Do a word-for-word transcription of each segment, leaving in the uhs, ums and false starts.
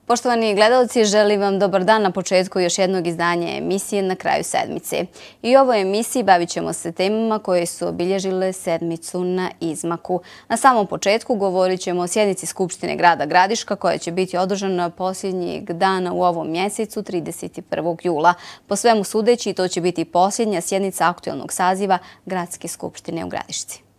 Poštovani gledalci, želim vam dobar dan na početku još jednog izdanja emisije Na kraju sedmice. I u ovoj emisiji bavit ćemo se temama koje su obilježile sedmicu na izmaku. Na samom početku govorit ćemo o sjednici Skupštine grada Gradiška koja će biti održana posljednjeg dana u ovom mjesecu, trideset prvog jula. Po svemu sudeći, to će biti posljednja sjednica aktualnog saziva Gradske skupštine u Gradišci.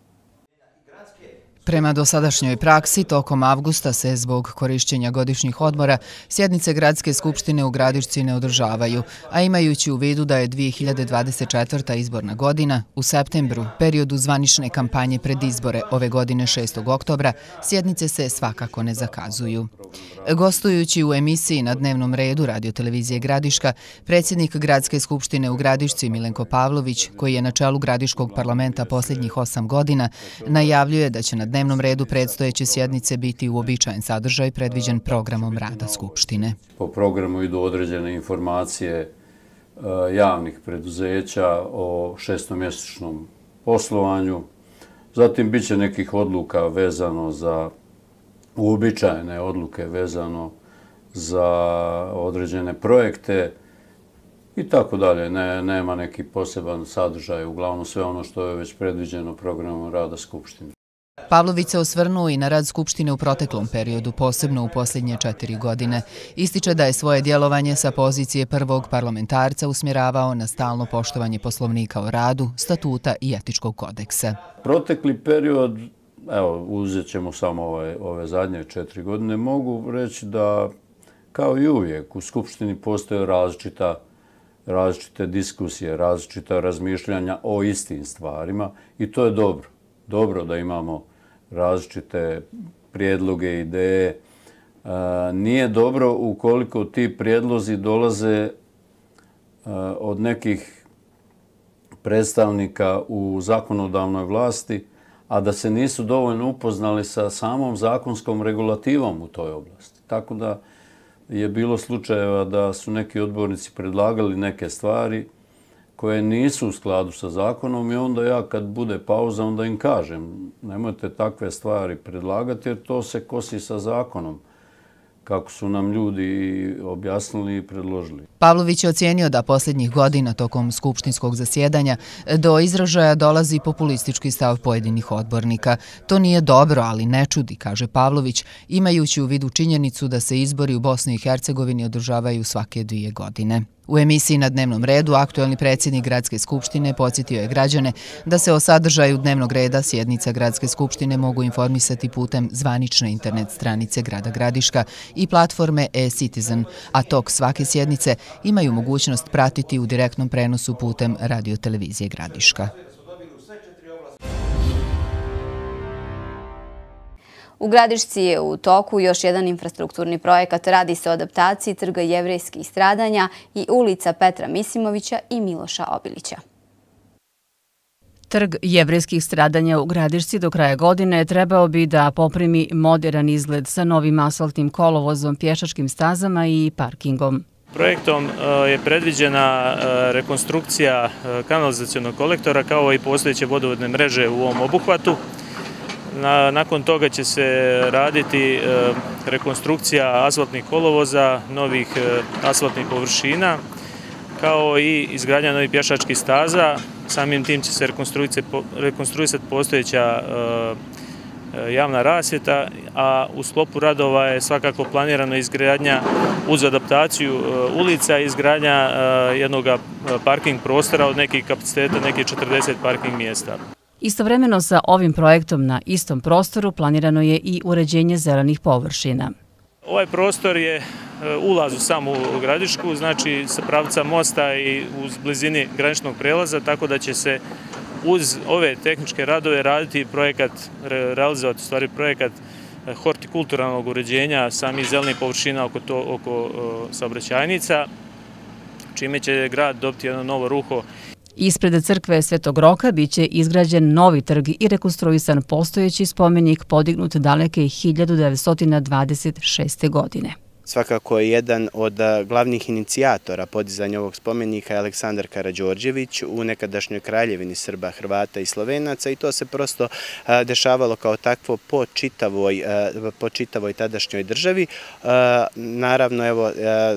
Prema dosadašnjoj praksi, tokom avgusta se zbog korišćenja godišnjih odmora sjednice Gradske skupštine u Gradišci ne održavaju, a imajući u vidu da je dvije hiljade dvadeset četvrta izborna godina, u septembru, periodu zvanične kampanje pred izbore ove godine šestog oktobra, sjednice se svakako ne zakazuju. Gostujući u emisiji Na dnevnom redu radiotelevizije Gradiška, predsjednik Gradske skupštine u Gradišci Milenko Pavlović, koji je na čelu Gradiškog parlamenta posljednjih osam godina, najavljuje da će na dnevnom redu predstojeće sjednice biti uobičajen sadržaj predviđen programom rada Skupštine. Po programu idu određene informacije javnih preduzeća o šestomjesečnom poslovanju. Zatim bit će nekih odluka vezano za uobičajene odluke vezano za određene projekte i tako dalje. Nema neki poseban sadržaj, uglavnom sve ono što je već predviđeno programom rada Skupštine. Pavlović se osvrnuo i na rad Skupštine u proteklom periodu, posebno u posljednje četiri godine. Ističe da je svoje djelovanje sa pozicije prvog parlamentarca usmjeravao na stalno poštovanje Poslovnika o radu, statuta i etičkog kodeksa. Protekli period, evo, uzet ćemo samo ove, ove zadnje četiri godine, mogu reći da kao i uvijek u Skupštini postoje različita, različite diskusije, različita razmišljanja o istim stvarima i to je dobro. Dobro da imamo različite prijedloge, ideje. Nije dobro ukoliko ti prijedlozi dolaze od nekih predstavnika u zakonodavnoj vlasti, a da se nisu dovoljno upoznali sa samom zakonskom regulativom u toj oblasti. Tako da je bilo slučajeva da su neki odbornici predlagali neke stvari koje nisu u skladu sa zakonom i onda ja kad bude pauza onda im kažem nemojte takve stvari predlagati jer to se kosi sa zakonom kako su nam ljudi objasnili i predložili. Pavlović je ocijenio da posljednjih godina tokom skupštinskog zasjedanja do izražaja dolazi populistički stav pojedinih odbornika. To nije dobro, ali ne čudi, kaže Pavlović, imajući u vidu činjenicu da se izbori u Bosni i Hercegovini održavaju svake dvije godine. U emisiji Na dnevnom redu aktualni predsjednik Gradske skupštine podsjetio je građane da se o sadržaju dnevnog reda sjednica Gradske skupštine mogu informisati putem zvanične internet stranice grada Gradiška i platforme e-Citizen, a tok svake sjednice imaju mogućnost pratiti u direktnom prenosu putem radiotelevizije Gradiška. U Gradišci je u toku još jedan infrastrukturni projekat. Radi se o adaptaciji Trga jevrejskih stradanja i ulica Petra Misimovića i Miloša Obilića. Trg jevrejskih stradanja u Gradišci do kraja godine trebao bi da poprimi modern izgled sa novim asfaltnim kolovozom, pješačkim stazama i parkingom. Projektom je predviđena rekonstrukcija kanalizacionog kolektora kao i postojeće vodovodne mreže u ovom obuhvatu. Nakon toga će se raditi rekonstrukcija asfaltnih kolovoza, novih asfaltnih površina, kao i izgradnja novih pješačkih staza. Samim tim će se rekonstruisati postojeća javna rasvjeta, a u sklopu radova je svakako planirana izgradnja uz adaptaciju ulica i izgradnja jednog parking prostora od nekih kapaciteta, nekih četrdeset parking mjesta. Istovremeno sa ovim projektom na istom prostoru planirano je i uređenje zelenih površina. Ovaj prostor je ulaz u samu Gradišku, znači sa pravca mosta i uz blizini graničnog prelaza, tako da će se uz ove tehničke radove raditi projekat, realizovati u stvari projekat hortikulturalnog uređenja samih zelenih površina oko, to, oko saobraćajnica, čime će grad dobiti jedno novo ruho. Ispred crkve Svetog Roka biće izgrađen novi trg i rekonstruisan postojeći spomenik podignut daleke hiljadu devetsto dvadeset šeste. godine. Svakako jedan od glavnih inicijatora podizanja ovog spomenika je Aleksandar Karađorđević u nekadašnjoj kraljevini Srba, Hrvata i Slovenaca i to se prosto dešavalo kao takvo po čitavoj, po čitavoj tadašnjoj državi. Naravno, evo,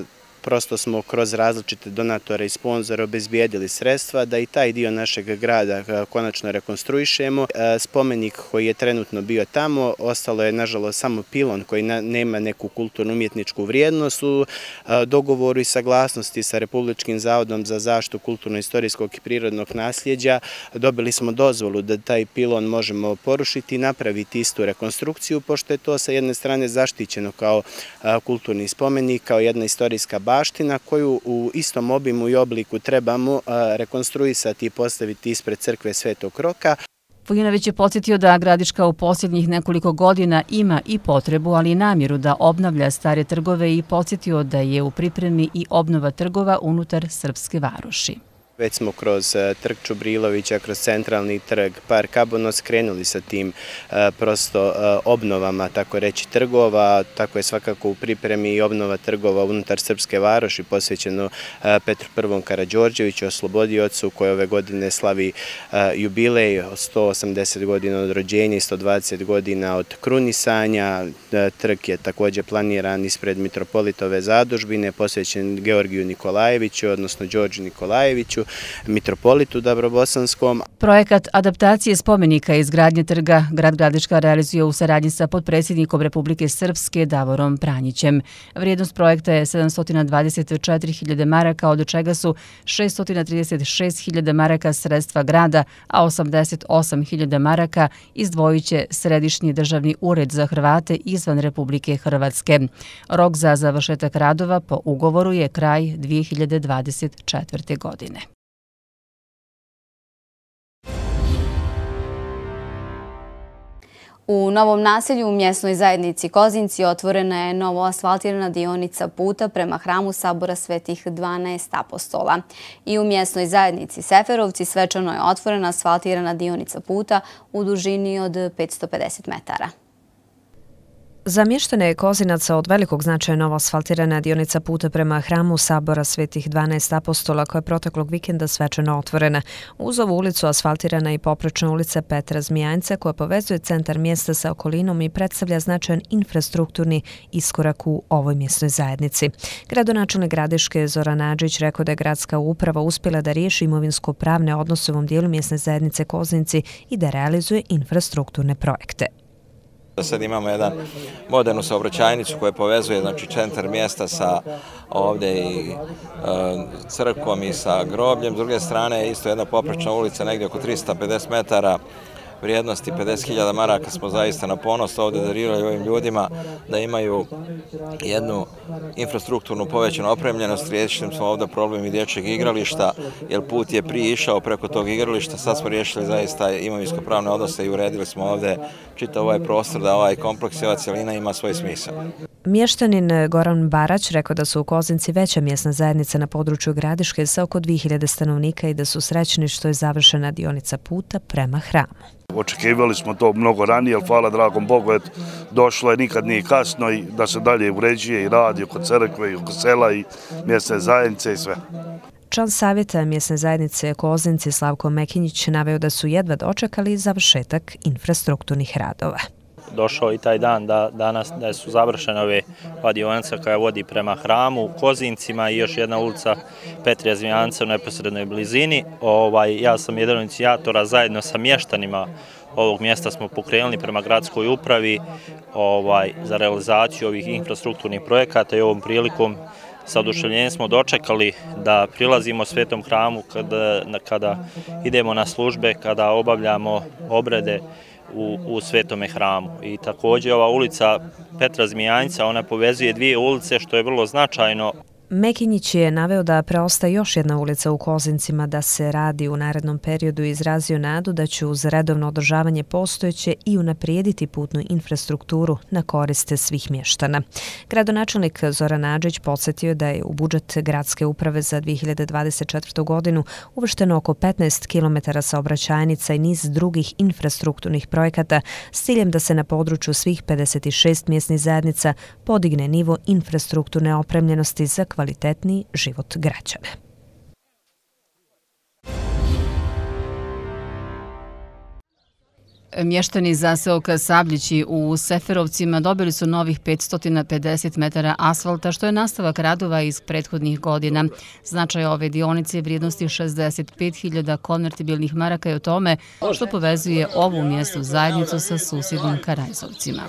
prosto smo kroz različite donatore i sponzore obezbijedili sredstva da i taj dio našeg grada konačno rekonstruišemo. Spomenik koji je trenutno bio tamo, ostalo je nažalost samo pilon koji nema neku kulturno-umjetničku vrijednost. U dogovoru i saglasnosti sa Republičkim zavodom za zaštitu kulturno-istorijskog i prirodnog nasljeđa dobili smo dozvolu da taj pilon možemo porušiti i napraviti istu rekonstrukciju, pošto je to sa jedne strane zaštićeno kao kulturni spomenik, kao jedna istorijska baština, baština koju u istom obimu i obliku trebamo rekonstruisati i postaviti ispred crkve Svetog Roka. Vujinović je podsjetio da Gradiška u posljednjih nekoliko godina ima i potrebu, ali i namjeru da obnavlja stare trgove i podsjetio da je u pripremi i obnova trgova unutar Srpske varoši. Već smo kroz trg Čubrilovića, kroz centralni trg, park Abonos krenuli sa tim prosto obnovama, tako reći, trgova. Tako je svakako u pripremi i obnova trgova unutar Srpske varoši posvećeno Petru Prvom Karađorđeviću, oslobodiocu, koji ove godine slavi jubilej od sto osamdeset godina od rođenja i sto dvadeset godina od krunisanja. Trg je također planiran ispred mitropolitove zadužbine, posvećen Georgiju Nikolajeviću, odnosno Đorđu Nikolajeviću, mitropolitu Dabrobosanskom. Projekat adaptacije spomenika i izgradnje trga grad Gradiška realizuje u saradnji sa potpredsjednikom Republike Srpske Davorom Pranjićem. Vrijednost projekta je sedamsto dvadeset četiri hiljade maraka, od čega su šeststo trideset šest hiljada maraka sredstva grada, a osamdeset osam hiljada maraka izdvojit će Središnji državni ured za Hrvate izvan Republike Hrvatske. Rok za završetak radova po ugovoru je kraj dvije hiljade dvadeset četvrte. godine. U Novom naselju u mjesnoj zajednici Kozinci otvorena je novo asfaltirana dionica puta prema hramu Sabora Svetih dvanaest apostola. I u mjesnoj zajednici Seferovci svečano je otvorena asfaltirana dionica puta u dužini od petsto pedeset metara. Za mještane Kozinaca od velikog značaja nova asfaltirana dionica puta prema hramu Sabora Svetih dvanaest apostola koja je proteklog vikenda svečano otvorena. Uz ovu ulicu asfaltirana i poprečna ulica Petra Zmijanjca koja povezuje centar mjesta sa okolinom i predstavlja značajan infrastrukturni iskorak u ovoj mjesnoj zajednici. Gradonačelnik Gradiške Zoran Adžić rekao da je gradska uprava uspjela da riješi imovinsko-pravne odnose u ovom dijelu mjesne zajednice Kozinci i da realizuje infrastrukturne projekte. Sad imamo jedan modernu saobraćajnicu koja povezuje znači, centar mjesta sa ovdje i e, crkvom i sa grobljem. S druge strane isto jedna poprečna ulica negdje oko tristo pedeset metara vrijednosti pedeset hiljada maraka. Smo zaista na ponos ovdje darivali ovim ljudima da imaju jednu infrastrukturnu povećanu opremljenost. Riješili smo ovdje problem i dječjeg igrališta, jer put je prije išao preko tog igrališta. Sad smo riješili zaista imovinsko-pravne odnose i uredili smo ovdje čitav ovaj prostor da ovaj kompleks i ova cijelina ima svoj smisao. Mještanin Goran Barać rekao da su u Kozinci veća mjesna zajednica na području Gradiške sa oko dvije hiljade stanovnika i da su srećni što je završena dionica puta prema hramu. Očekivali smo to mnogo ranije, ali hvala dragom Bogu, et, došlo je, nikad nije kasno i da se dalje uređuje i radi oko crkve i oko sela i mjesne zajednice i sve. Član savjeta mjesne zajednice Kozinci Slavko Mekinjić naveo da su jedva dočekali završetak infrastrukturnih radova. Došao i taj dan da danas da su završene ove dionica koja vodi prema hramu, Kozincima i još jedna ulica Petra Zmijanjca u neposrednoj blizini. Ovaj, ja sam jedan od inicijatora, zajedno sa mještanima ovog mjesta smo pokrenuli prema gradskoj upravi ovaj, za realizaciju ovih infrastrukturnih projekata i ovom prilikom sa oduševljenjem smo dočekali da prilazimo Svetom hramu kada, kada idemo na službe, kada obavljamo obrede U, u Svetome hramu. I također ova ulica Petra Zmijanjca, ona povezuje dvije ulice što je vrlo značajno. Mekinjić je naveo da preostaje još jedna ulica u Kozincima da se radi u narednom periodu i izrazio nadu da će uz redovno održavanje postojeće i unaprijediti putnu infrastrukturu na koriste svih mještana. Gradonačelnik Zoran Adžić podsjetio da je u budžet gradske uprave za dvije hiljade dvadeset četvrtu. godinu uvršteno oko petnaest kilometara saobraćajnica i niz drugih infrastrukturnih projekata s ciljem da se na području svih pedeset šest mjesnih zajednica podigne nivo infrastrukturne opremljenosti za kvalitetni život građana. Mještani zaseoka Sabljići u Seferovcima dobili su novih petsto pedeset metara asfalta, što je nastavak radova iz prethodnih godina. Značaj ove dionice je vrijednosti šezdeset pet hiljada konvertibilnih maraka i o tome što povezuje ovu mjesnu zajednicu sa susjednim Karajzovcima.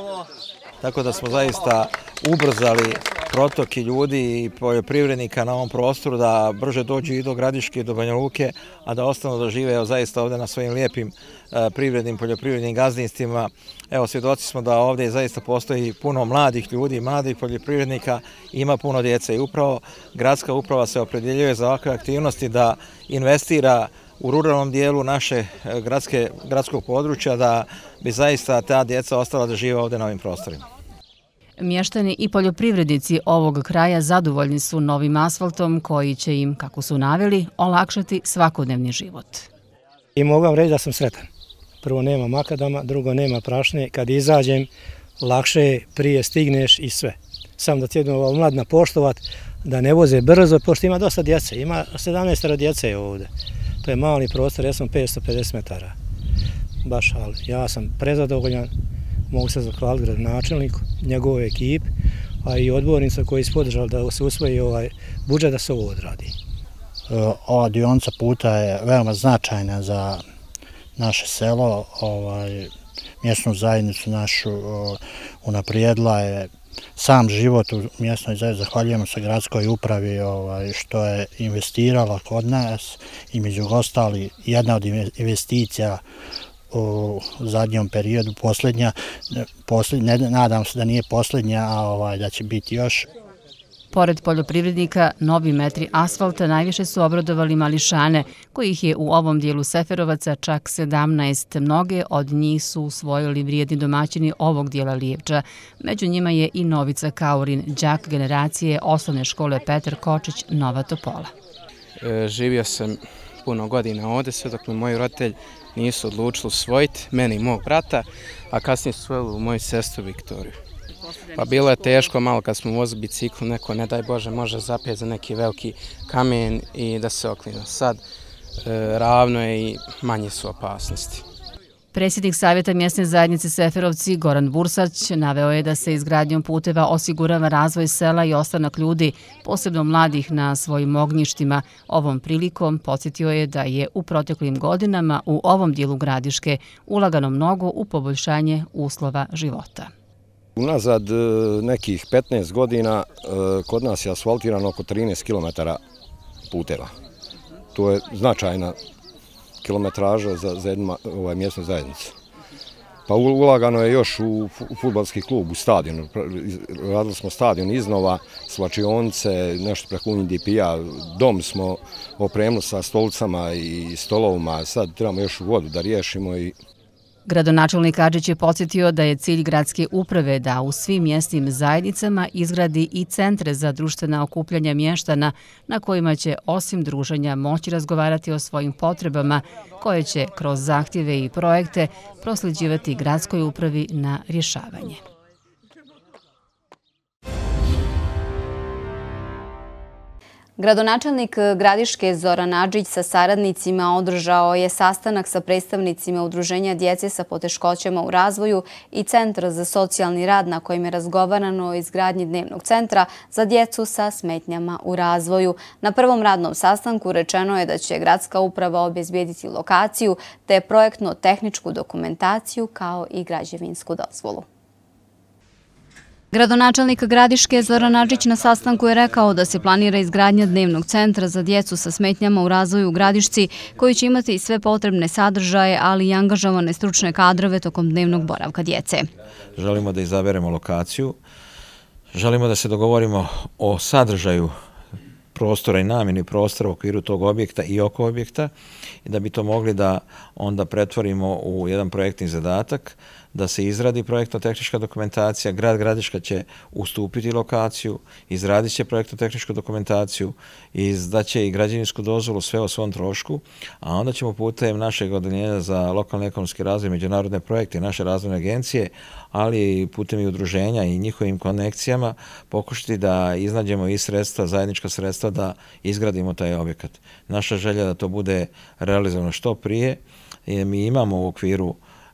Tako da smo zaista ubrzali protok i ljudi i poljoprivrednika na ovom prostoru da brže dođu i do Gradiške i do Banja Luke, a da ostanu da žive evo, zaista ovdje na svojim lijepim e, privrednim poljoprivrednim gazdinstvima. Evo, svjedoci smo da ovdje zaista postoji puno mladih ljudi, mladih poljoprivrednika, ima puno djece i upravo gradska uprava se opredjeljuje za ovakve aktivnosti da investira u ruralnom dijelu naše gradske, gradskog područja da bi zaista ta djeca ostala da žive ovdje na ovim prostorima. Mještani i poljoprivrednici ovog kraja zadovoljni su novim asfaltom koji će im, kako su naveli, olakšati svakodnevni život. I mogu vam reći da sam sretan. Prvo nema makadama, drugo nema prašne. Kad izađem, lakše je, prije stigneš i sve. Samo da tjedno mladna poštovat, da ne voze brzo, pošto ima dosta djece. Ima sedamnaest djece ovdje. To je mali prostor, ja sam petsto pedeset metara. Baš, ali ja sam prezadovoljan. Mogu se zahvaliti gradonačelniku, njegove ekipe, a i odbornica koji su podržali da se usvoji ovaj budžet da se ovo odradi. Ova dionica puta je veoma značajna za naše selo, ovaj, mjesnu zajednicu našu unaprijedila je sam život u mjesnoj zajednici. Zahvaljujemo se gradskoj upravi ovaj, što je investirala kod nas i među ostali jedna od investicija u zadnjom periodu, posljednja, posljednja, nadam se da nije posljednja, a ovaj, da će biti još. Pored poljoprivrednika, novi metri asfalta najviše su obradovali mališane, kojih je u ovom dijelu Seferovaca čak sedamnaest. Mnoge od njih su usvojili vrijedni domaćini ovog dijela Lijevča. Među njima je i Novica Kaurin, đak generacije osnovne škole Petar Kočić, Nova Topola. E, živio sam puno godina ovdje, sve dok me moji roditelji nisu odlučili usvojiti, mene i mog brata, a kasnije su usvojili moju sestru Viktoriju. Pa bilo je teško malo kad smo vozili biciklu, neko ne daj Bože može zapjeti za neki veliki kamen i da se oklina. Sad e, ravno je i manje su opasnosti. Predsjednik Savjeta mjesne zajednice Seferovci Goran Bursać naveo je da se izgradnjom puteva osigurava razvoj sela i ostanak ljudi, posebno mladih, na svojim ognjištima. Ovom prilikom podsjetio je da je u proteklim godinama u ovom dijelu Gradiške ulagano mnogo u poboljšanje uslova života. Unazad nekih petnaest godina kod nas je asfaltirano oko trinaest kilometara puteva. To je značajna kilometraža za, za jednu ovaj, mjesnu zajednicu. Pa ulagano je još u fudbalski klub, u stadion. Radili smo stadion iznova, svlačionice, nešto preko U N D P-a. Dom smo opremili sa stolicama i stolovima. Sad trebamo još vodu da riješimo i Gradonačelnik Adžić je podsjetio da je cilj gradske uprave da u svim mjesnim zajednicama izgradi i centre za društvena okupljanja mještana na kojima će osim druženja moći razgovarati o svojim potrebama koje će kroz zahtjeve i projekte prosljeđivati gradskoj upravi na rješavanje. Gradonačelnik Gradiške Zoran Adžić sa saradnicima održao je sastanak sa predstavnicima Udruženja djece sa poteškoćama u razvoju i Centra za socijalni rad na kojem je razgovarano o izgradnji dnevnog centra za djecu sa smetnjama u razvoju. Na prvom radnom sastanku rečeno je da će gradska uprava obezbijediti lokaciju te projektno-tehničku dokumentaciju kao i građevinsku dozvolu. Gradonačelnik Gradiške Zoran Adžić na sastanku je rekao da se planira izgradnja dnevnog centra za djecu sa smetnjama u razvoju u Gradišci, koji će imati sve potrebne sadržaje, ali i angažovane stručne kadrove tokom dnevnog boravka djece. Želimo da izaberemo lokaciju, Želimo da se dogovorimo o sadržaju prostora i namjeni prostora u okviru tog objekta i oko objekta i da bi to mogli da onda pretvorimo u jedan projektni zadatak, da se izradi projektno-tehnička dokumentacija, grad Gradiška će ustupiti lokaciju, izradit će projektno-tehničku dokumentaciju, izdaće i građevinsku dozvolu, sve o svom trošku, a onda ćemo putem našeg odeljenja za lokalni ekonomski razvoj, međunarodne projekte i naše razvojne agencije, ali i putem i udruženja i njihovim konekcijama pokušati da iznađemo i sredstva, zajednička sredstva da izgradimo taj objekat. Naša želja da to bude realizovano što prije. Mi imamo u okviru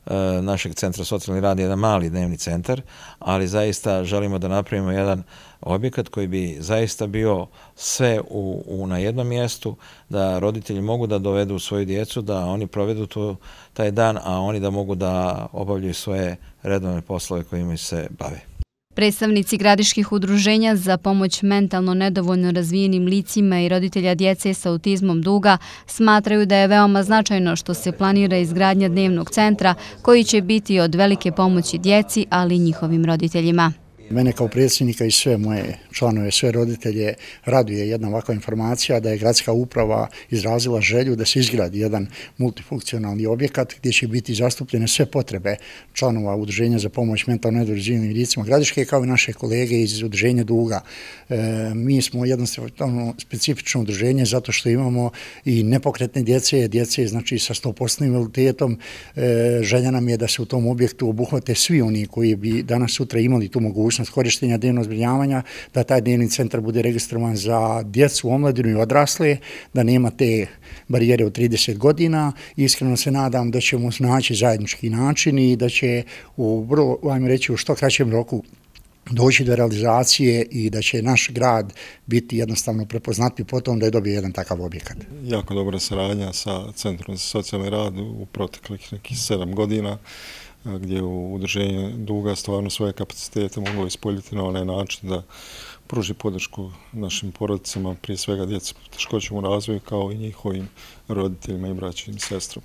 našeg centra socijalni rad jedan mali dnevni centar, ali zaista želimo da napravimo jedan objekat koji bi zaista bio sve u, u, na jednom mjestu, da roditelji mogu da dovedu svoju djecu, da oni provedu tu, taj dan, a oni da mogu da obavljaju svoje redovne poslove kojima se bave. Predstavnici gradiških udruženja za pomoć mentalno nedovoljno razvijenim licima i roditelja djece sa autizmom Duga smatraju da je veoma značajno što se planira izgradnja dnevnog centra koji će biti od velike pomoći djeci, ali i njihovim roditeljima. Mene kao predsjednika i sve moje članove, sve roditelje raduje jedna ovakva informacija da je gradska uprava izrazila želju da se izgradi jedan multifunkcionalni objekat gdje će biti zastupljene sve potrebe članova udruženja za pomoć mentalno nedovoljno licima Gradiške kao i naše kolege iz udruženja Duga. E, mi smo jednostavno specifično udruženje zato što imamo i nepokretne djece, djece znači sa sto posto invaliditetom. E, želja nam je da se u tom objektu obuhvate svi oni koji bi danas sutra imali tu mogućnost korištenja dnevnog zbrinjavanja, da taj dnevni centar bude registrovan za djecu, omladinu i odrasle, da nema te barijere od trideset godina. Iskreno se nadam da ćemo naći zajednički način i da će u vrlo, ajmo reći, u što kraćem roku doći do realizacije i da će naš grad biti jednostavno prepoznatljiv po tom da je dobio jedan takav objekat. Jako dobra saradnja sa Centrom za socijalni rad u proteklih nekih sedam godina, gdje u udruženju Duga stvarno svoje kapacitete moglo ispoljiti na onaj način da pruži podršku našim porodicama, prije svega djeci s teškoćama u razvoju, kao i njihovim roditeljima i braćim i sestrama.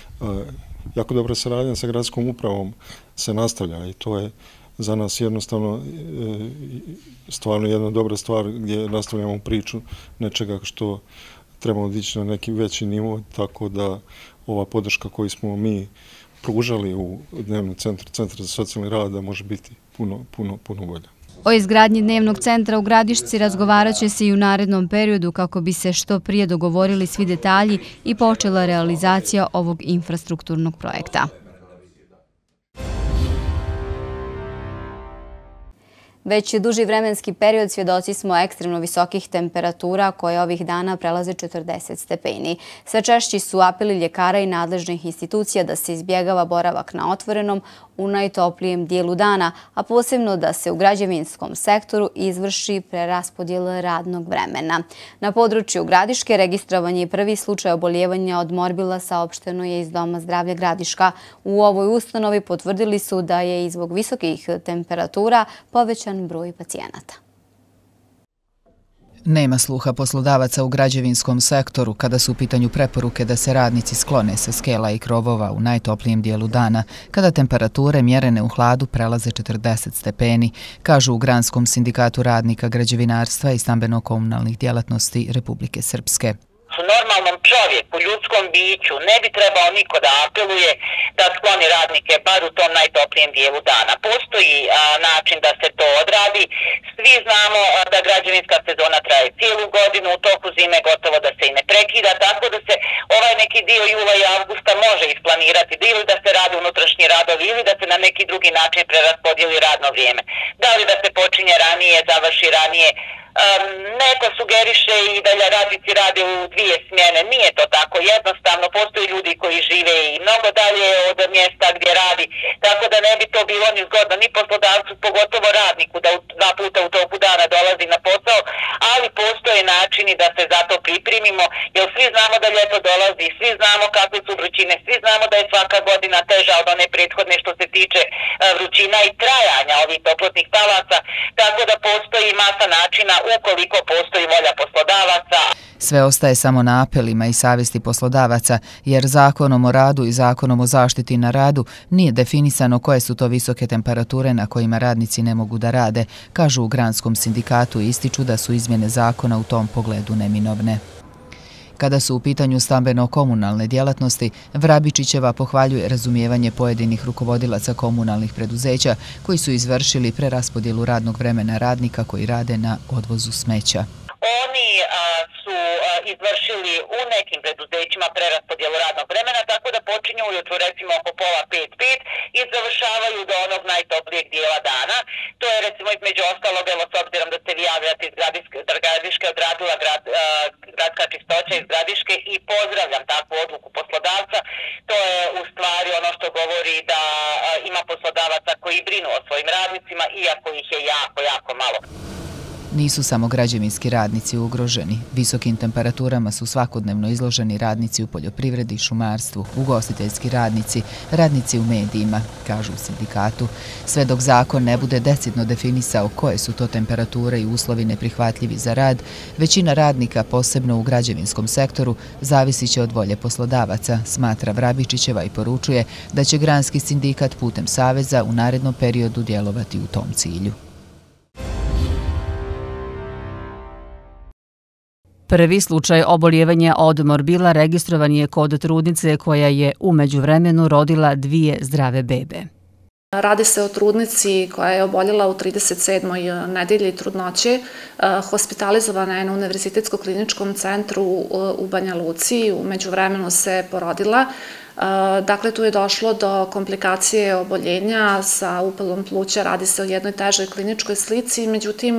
Jako dobra saradnja sa gradskom upravom se nastavlja i to je za nas jednostavno stvarno jedna dobra stvar gdje nastavljamo priču nečega što trebamo dići na neki veći nivo, tako da ova podrška koju smo mi pružali u dnevnom centru, Centra za socijalni rad, da može biti puno, puno, puno bolje. O izgradnji dnevnog centra u Gradišci razgovarat će se i u narednom periodu kako bi se što prije dogovorili svi detalji i počela realizacija ovog infrastrukturnog projekta. Već duži vremenski period svjedoci smo ekstremno visokih temperatura koje ovih dana prelaze četrdeset stepeni. Sve češći su apeli ljekara i nadležnih institucija da se izbjegava boravak na otvorenom u najtoplijem dijelu dana, a posebno da se u građevinskom sektoru izvrši preraspodjela radnog vremena. Na području Gradiške registrovan je prvi slučaj oboljevanja od morbila, saopšteno je iz Doma zdravlja Gradiška. U ovoj ustanovi potvrdili su da je i zbog visokih temperatura povećan broj pacijenata. Nema sluha poslodavaca u građevinskom sektoru kada su u pitanju preporuke da se radnici sklone sa skela i krovova u najtoplijem dijelu dana, kada temperature mjerene u hladu prelaze četrdeset stepeni, kažu u Granskom sindikatu radnika građevinarstva i stambeno-komunalnih djelatnosti Republike Srpske. Normalnom čovjeku, ljudskom biću, ne bi trebao niko da apeluje da skloni radnike bar u tom najtoplijem dijelu dana. Postoji a, način da se to odradi. Svi znamo a, da građevinska sezona traje cijelu godinu, u toku zime gotovo da se i ne prekida, tako da se ovaj neki dio jula i avgusta može isplanirati, da ili da se radi unutrašnji radovi ili da se na neki drugi način preraspodijeli radno vrijeme. Da li da se počinje ranije, završi ranije. Um, neko sugeriše i da radnici rade u dvije smjene. Nije to tako jednostavno. Postoji ljudi koji žive i mnogo dalje od mjesta gdje radi. Tako da ne bi to bilo ni zgodno ni poslodavcu, pogotovo radniku, da dva puta u toku dana dolazi na posao. Ali postoje načini da se za to pripremimo. Jer svi znamo da ljeto dolazi, svi znamo kakve su vrućine, svi znamo da je svaka godina teža od one prethodne što se tiče vrućina i trajanja ovih toplotnih talaca. Tako da postoji masa načina ukoliko postoji volja poslodavaca. Sve ostaje samo na apelima i savjesti poslodavaca, jer zakonom o radu i zakonom o zaštiti na radu nije definisano koje su to visoke temperature na kojima radnici ne mogu da rade, kažu u Granskom sindikatu i ističu da su izmjene zakona u tom pogledu neminovne. Kada su u pitanju stambeno-komunalne djelatnosti, Vrabičićeva pohvaljuje razumijevanje pojedinih rukovodilaca komunalnih preduzeća koji su izvršili preraspodjelu radnog vremena radnika koji rade na odvozu smeća. Oni su izvršili u nekim preduzećima preraspodjelu radnog vremena, tako da počinju ujutru recimo oko pola pet pet i završavaju do onog najtoplijeg dijela dana. To je recimo između ostalog, evo s obzirom da se vi javljate iz Gradiške, odradila gradska čistoća iz Gradiške i pozdravljam takvu odluku poslodavca. To je u stvari ono što govori da ima poslodavaca koji brinu o svojim radnicima, iako ih je jako, jako malo. Nisu samo građevinski radnici ugroženi. Visokim temperaturama su svakodnevno izloženi radnici u poljoprivredi, šumarstvu, ugostiteljski radnici, radnici u medijima, kažu u sindikatu. Sve dok zakon ne bude decidno definisao koje su to temperature i uslovi neprihvatljivi za rad, većina radnika, posebno u građevinskom sektoru, zavisit će od volje poslodavaca, smatra Vrabičićeva i poručuje da će Granski sindikat putem Saveza u narednom periodu djelovati u tom cilju. Prvi slučaj oboljevanja od morbila registrovan je kod trudnice koja je u međuvremenu rodila dvije zdrave bebe. Radi se o trudnici koja je oboljela u trideset sedmoj nedelji trudnoće. Hospitalizovana je na Univerzitetskom kliničkom centru u Banja Luci. U međuvremenu se porodila. Dakle, tu je došlo do komplikacije oboljenja sa upalom pluća. Radi se o jednoj težoj kliničkoj slici. Međutim,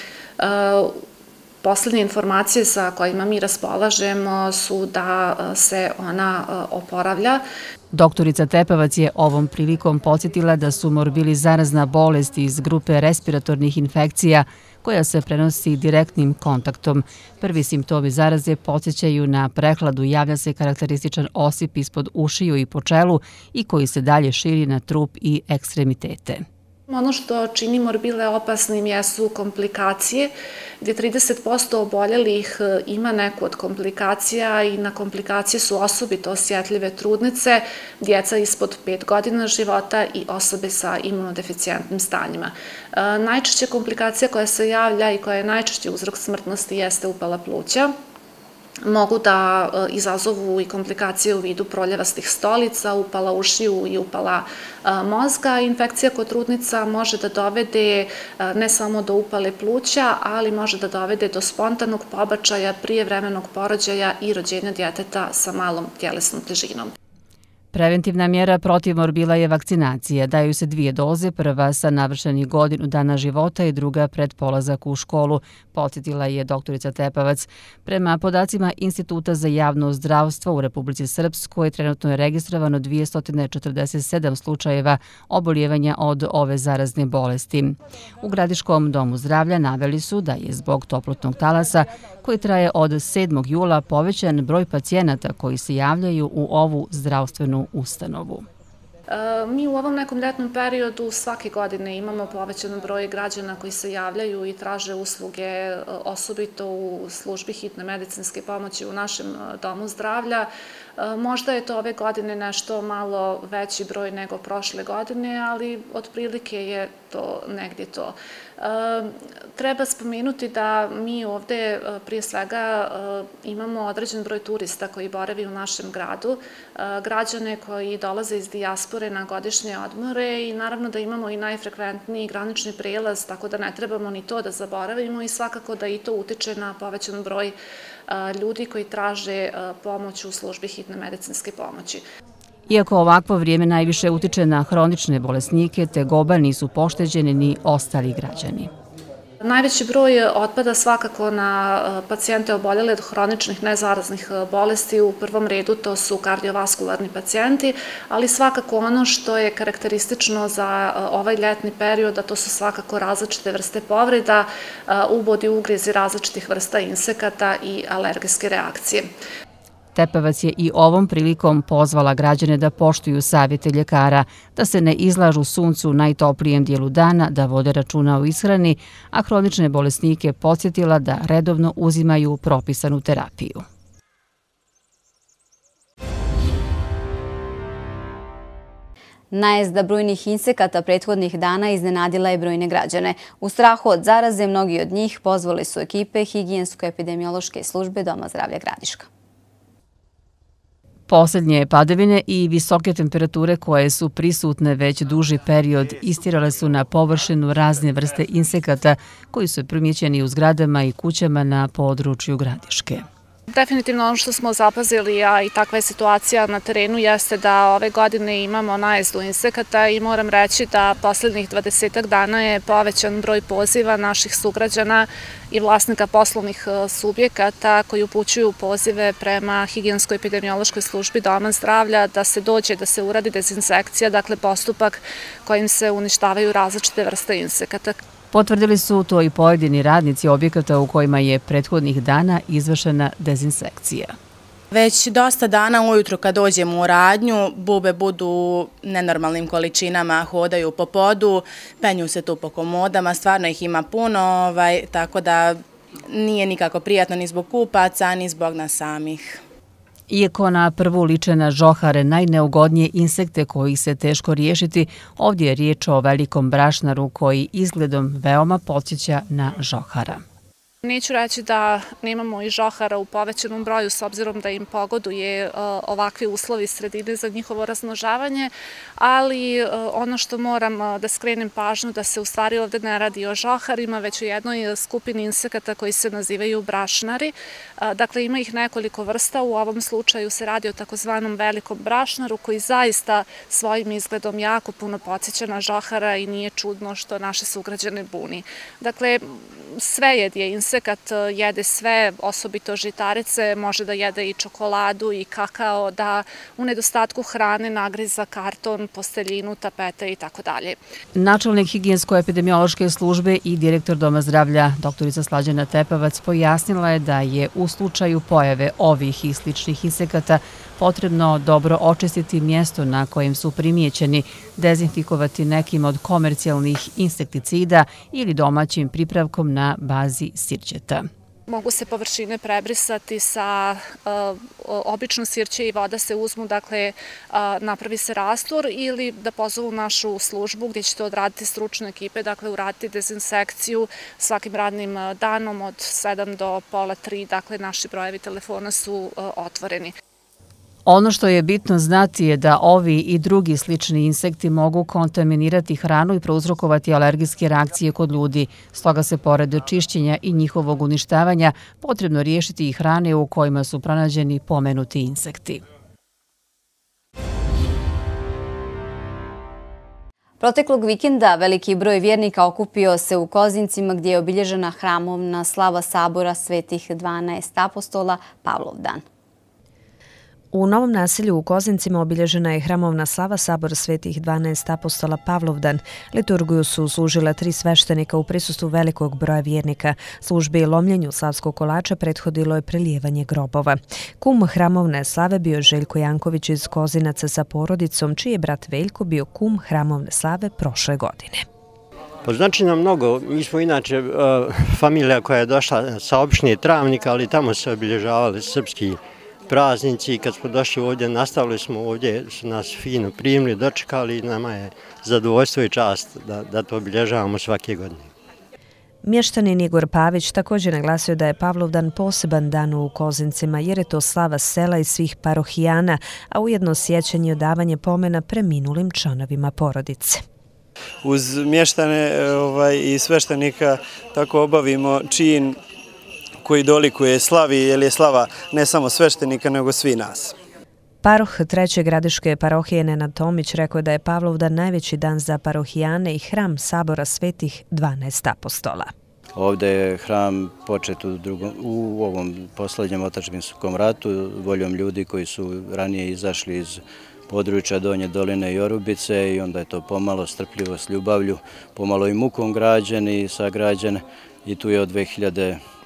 posljednje informacije sa kojima mi raspolažemo su da se ona oporavlja. Doktorica Tepevac je ovom prilikom podsjetila da su morbili zarazna bolest iz grupe respiratornih infekcija koja se prenosi direktnim kontaktom. Prvi simptomi zaraze podsjećaju na prehladu, javlja se karakterističan osip ispod ušiju i po čelu i koji se dalje širi na trup i ekstremitete. Ono što čini morbile opasnim jesu komplikacije, gdje trideset posto oboljelih ima neku od komplikacija i na komplikacije su osobito osjetljive trudnice, djeca ispod pet godina života i osobe sa imunodeficijentnim stanjima. Najčešća komplikacija koja se javlja i koja je najčešći uzrok smrtnosti jeste upala pluća. Mogu da izazovu i komplikacije u vidu proljevastih stolica, upala ušiju i upala mozga. Infekcija kod trudnica može da dovede ne samo do upale pluća, ali može da dovede do spontanog pobačaja, prijevremenog porođaja i rođenja djeteta sa malom tjelesnom težinom. Preventivna mjera protiv morbila je vakcinacija. Daju se dvije doze, prva sa navršenih godinu dana života i druga pred polazak u školu, podsjetila je doktorica Tepevac. Prema podacima Instituta za javno zdravstvo u Republici Srpskoj trenutno je registrovano dvjesto četrdeset sedam slučajeva oboljevanja od ove zarazne bolesti. U Gradiškom domu zdravlja naveli su da je zbog toplotnog talasa koji traje od sedmog jula povećan broj pacijenata koji se javljaju u ovu zdravstvenu ustanovu. Mi u ovom nekom ljetnom periodu svake godine imamo povećan broj građana koji se javljaju i traže usluge, osobito u službi hitne medicinske pomoći u našem domu zdravlja. Možda je to ove godine nešto malo veći broj nego prošle godine, ali otprilike je to negdje to. Treba spomenuti da mi ovdje prije svega imamo određen broj turista koji boravi u našem gradu, građane koji dolaze iz dijaspore na godišnje odmore i naravno da imamo i najfrekventniji granični prelaz, tako da ne trebamo ni to da zaboravimo i svakako da i to utiče na povećan broj ljudi koji traže pomoć u službi hitne medicinske pomoći. Iako ovakvo vrijeme najviše utiče na hronične bolesnike, tegoba nisu pošteđeni ni ostali građani. Najveći broj otpada svakako na pacijente oboljele od hroničnih nezaraznih bolesti. U prvom redu to su kardiovaskularni pacijenti, ali svakako ono što je karakteristično za ovaj ljetni period, a to su svakako različite vrste povreda, ubodi, ugrizi različitih vrsta insekata i alergijske reakcije. Tepevac je i ovom prilikom pozvala građane da poštuju savjete ljekara, da se ne izlažu suncu u najtoplijem dijelu dana, da vode računa o ishrani, a hronične bolesnike podsjetila da redovno uzimaju propisanu terapiju. Najezda brojnih insekata prethodnih dana iznenadila je brojne građane. U strahu od zaraze mnogi od njih pozvali su ekipe higijensko-epidemiološke službe Doma zdravlja Gradiška. Posljednje padavine i visoke temperature koje su prisutne već duži period istirale su na površinu razne vrste insekata koji su primjećeni u zgradama i kućama na području Gradiške. Definitivno ono što smo zapazili, a i takva je situacija na terenu, jeste da ove godine imamo najezdu insekata i moram reći da posljednjih dvadesetak dana je povećan broj poziva naših sugrađana i vlasnika poslovnih subjekata koji upućuju pozive prema higijensko-epidemiološkoj službi Doma zdravlja da se dođe, da se uradi dezinsekcija, dakle postupak kojim se uništavaju različite vrste insekata. Potvrdili su to i pojedini radnici objekata u kojima je prethodnih dana izvršena dezinsekcija. Već dosta dana ujutro kad dođemo u radnju, bube budu nenormalnim količinama, hodaju po podu, penju se tu po komodama, stvarno ih ima puno, tako da nije nikako prijatno ni zbog kupaca, ni zbog nas samih. Iako na prvu liče na žohare, najneugodnije insekte koji se teško riješiti, ovdje je riječ o velikom brašnaru koji izgledom veoma podsjeća na žohara. Neću reći da nemamo i žohara u povećanom broju s obzirom da im pogoduje ovakvi uslovi sredine za njihovo razmnožavanje, ali ono što moram da skrenem pažnju da se u stvari ovdje ne radi o žoharima, već o jednoj skupini insekata koji se nazivaju brašnari. Dakle, ima ih nekoliko vrsta, u ovom slučaju se radi o takozvanom velikom brašnaru koji zaista svojim izgledom jako puno podsjeća na žohara i nije čudno što naše sugrađane buni. Dakle, sve je insekat, jede sve, osobito žitarice, može da jede i čokoladu i kakao, da u nedostatku hrane nagriza karton, posteljinu, tapete i tako dalje. Načelnik higijensko-epidemiološke službe i direktor Doma zdravlja doktorica Slađana Tepevac pojasnila je da je u slučaju pojave ovih i sličnih insekata potrebno dobro očistiti mjesto na kojem su primijećeni, dezinfikovati nekim od komercijalnih insekticida ili domaćim pripravkom na bazi sirćeta. Mogu se površine prebrisati sa obično sirće i voda se uzmu, dakle napravi se rastvor ili da pozovu našu službu gdje ćete odraditi stručne ekipe, dakle uraditi dezinsekciju svakim radnim danom od sedam do pola tri, dakle naši brojevi telefona su otvoreni. Ono što je bitno znati je da ovi i drugi slični insekti mogu kontaminirati hranu i prouzrokovati alergijske reakcije kod ljudi. Stoga se pored čišćenja i njihovog uništavanja potrebno riješiti i hrane u kojima su pronađeni pomenuti insekti. Proteklog vikenda veliki broj vjernika okupio se u Kozincima gdje je obilježena hramovna slava sabora svetih dvanaest apostola Pavlovdan. U Novom naselju u Kozincima obilježena je hramovna slava sabor svetih dvanaest apostola Pavlovdan. Liturgiju su služila tri sveštenika u prisustvu velikog broja vjernika. Službe i lomljenju slavskog kolača prethodilo je prelijevanje grobova. Kum hramovne slave bio Željko Janković iz Kozinaca sa porodicom, čiji je brat Veljko bio kum hramovne slave prošle godine. Pa znači nam mnogo. Mi smo inače familija koja je došla sa opštine Travnika, ali tamo se obilježavali srpski praznici i kad smo došli ovdje, nastavili smo ovdje, su nas fino primili, dočekali i nama je zadovoljstvo i čast da, da to obilježavamo svake godine. Mještanin Igor Pavić također naglasio da je Pavlovdan poseban dan u Kozincima jer je to slava sela i svih parohijana, a ujedno sjećanje i odavanje pomena preminulim članovima porodice. Uz mještane ovaj, i sveštenika tako obavimo čin koji dolikuje slavi, jer je slava ne samo sveštenika, nego svi nas. Paroh treće gradiške parohije Nenad Tomić rekao da je Pavlovdan najveći dan za parohijane i hram sabora svetih dvanaest apostola. Ovdje je hram počet u, drugom, u ovom posljednjem otadžbinskom ratu voljom ljudi koji su ranije izašli iz područja Donje doline i Orubice i onda je to pomalo strpljivo s ljubavlju, pomalo i mukom građen i sagrađen i tu je od dve hiljade